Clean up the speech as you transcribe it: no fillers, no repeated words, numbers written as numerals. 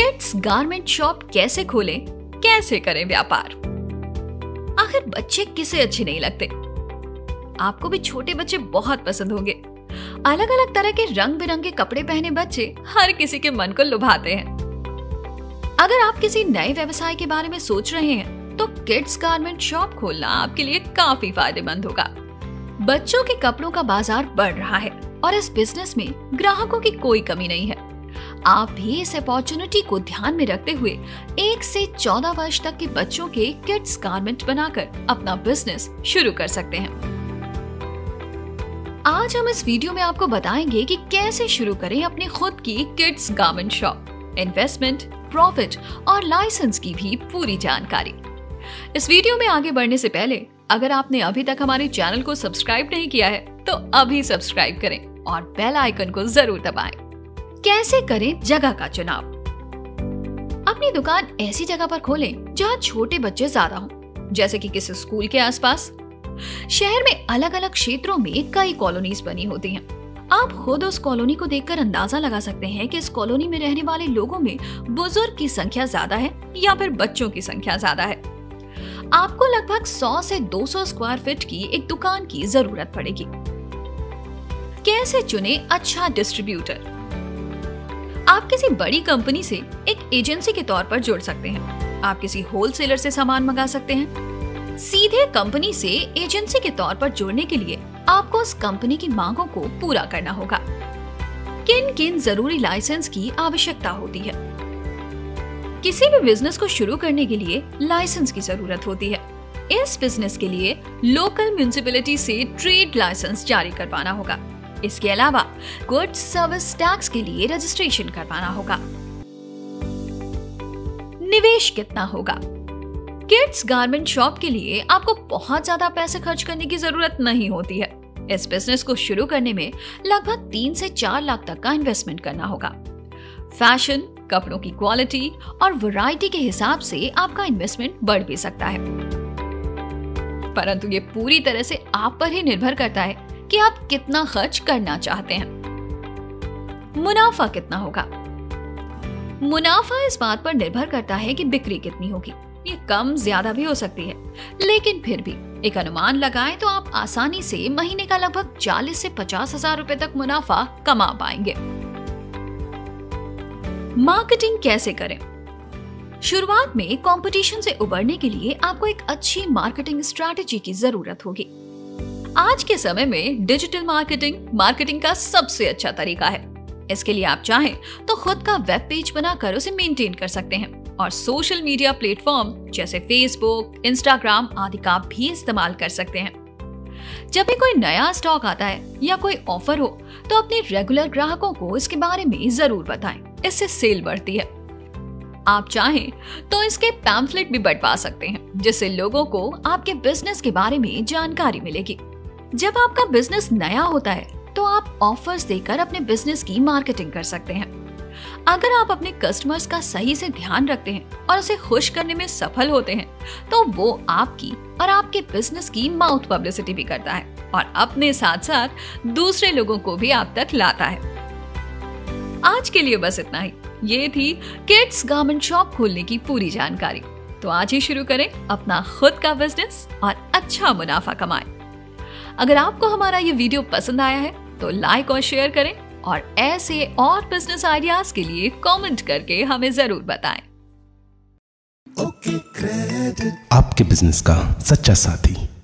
Kids garment shop कैसे खोलें, कैसे करें व्यापार। आखिर बच्चे किसे अच्छे नहीं लगते। आपको भी छोटे बच्चे बहुत पसंद होंगे। अलग अलग तरह के रंग बिरंगे कपड़े पहने बच्चे हर किसी के मन को लुभाते हैं। अगर आप किसी नए व्यवसाय के बारे में सोच रहे हैं तो किड्स गारमेंट शॉप खोलना आपके लिए काफी फायदेमंद होगा। बच्चों के कपड़ों का बाजार बढ़ रहा है और इस बिजनेस में ग्राहकों की कोई कमी नहीं है। आप भी इस अपॉर्चुनिटी को ध्यान में रखते हुए 1 से 14 वर्ष तक के बच्चों के किड्स गारमेंट बनाकर अपना बिजनेस शुरू कर सकते हैं। आज हम इस वीडियो में आपको बताएंगे कि कैसे शुरू करें अपनी खुद की kids garment shop, investment, profit और लाइसेंस की भी पूरी जानकारी। इस वीडियो में आगे बढ़ने से पहले अगर आपने अभी तक हमारे चैनल को सब्सक्राइब नहीं किया है तो अभी सब्सक्राइब करें और बेल आइकन को जरूर दबाएं। कैसे करें जगह का चुनाव। अपनी दुकान ऐसी जगह पर खोलें जहां छोटे बच्चे ज्यादा हों, जैसे कि किसी स्कूल के आसपास। शहर में अलग अलग क्षेत्रों में कई कॉलोनीज बनी होती हैं। आप खुद उस कॉलोनी को देखकर अंदाजा लगा सकते हैं कि इस कॉलोनी में रहने वाले लोगों में बुजुर्ग की संख्या ज्यादा है या फिर बच्चों की संख्या ज्यादा है। आपको लगभग 100 से 200 स्क्वायर फीट की एक दुकान की जरूरत पड़ेगी। कैसे चुने अच्छा डिस्ट्रीब्यूटर। आप किसी बड़ी कंपनी से एक एजेंसी के तौर पर जुड़ सकते हैं। आप किसी होलसेलर से सामान मंगा सकते हैं। सीधे कंपनी से एजेंसी के तौर पर जुड़ने के लिए आपको उस कंपनी की मांगों को पूरा करना होगा। किन किन जरूरी लाइसेंस की आवश्यकता होती है। किसी भी बिजनेस को शुरू करने के लिए लाइसेंस की जरूरत होती है। इस बिजनेस के लिए लोकल म्युनिसिपैलिटी से ट्रेड लाइसेंस जारी करवाना होगा। इसके अलावा गुड्स सर्विस टैक्स के लिए रजिस्ट्रेशन करवाना होगा। निवेश कितना होगा। किड्स गारमेंट शॉप के लिए आपको बहुत ज्यादा पैसे खर्च करने की जरूरत नहीं होती है। इस बिजनेस को शुरू करने में लगभग 3 से 4 लाख तक का इन्वेस्टमेंट करना होगा। फैशन, कपड़ों की क्वालिटी और वैरायटी के हिसाब से आपका इन्वेस्टमेंट बढ़ भी सकता है, परंतु ये पूरी तरह से आप पर ही निर्भर करता है कि आप कितना खर्च करना चाहते हैं। मुनाफा कितना होगा। मुनाफा इस बात पर निर्भर करता है कि बिक्री कितनी होगी। ये कम ज्यादा भी हो सकती है, लेकिन फिर भी एक अनुमान लगाएं तो आप आसानी से महीने का लगभग 40 से 50 हजार रुपए तक मुनाफा कमा पाएंगे। मार्केटिंग कैसे करें। शुरुआत में कंपटीशन से उबरने के लिए आपको एक अच्छी मार्केटिंग स्ट्रैटेजी की जरूरत होगी। आज के समय में डिजिटल मार्केटिंग का सबसे अच्छा तरीका है। इसके लिए आप चाहें तो खुद का वेब पेज बनाकर उसे मेंटेन कर सकते हैं और सोशल मीडिया प्लेटफॉर्म जैसे फेसबुक, इंस्टाग्राम आदि का भी इस्तेमाल कर सकते हैं। जब भी कोई नया स्टॉक आता है या कोई ऑफर हो तो अपने रेगुलर ग्राहकों को इसके बारे में जरूर बताएं। इससे सेल बढ़ती है। आप चाहें तो इसके पैम्फलेट भी बंटवा सकते हैं, जिससे लोगों को आपके बिजनेस के बारे में जानकारी मिलेगी। जब आपका बिजनेस नया होता है तो आप ऑफर्स देकर अपने बिजनेस की मार्केटिंग कर सकते हैं। अगर आप अपने कस्टमर्स का सही से ध्यान रखते हैं और उसे खुश करने में सफल होते हैं तो वो आपकी और आपके बिजनेस की माउथ पब्लिसिटी भी करता है और अपने साथ साथ दूसरे लोगों को भी आप तक लाता है। आज के लिए बस इतना ही। ये थी किड्स गारमेंट शॉप खोलने की पूरी जानकारी। तो आज ही शुरू करें अपना खुद का बिजनेस और अच्छा मुनाफा कमाएं। अगर आपको हमारा ये वीडियो पसंद आया है तो लाइक और शेयर करें और ऐसे और बिजनेस आइडियाज के लिए कमेंट करके हमें जरूर बताएं। आपके बिजनेस का सच्चा साथी।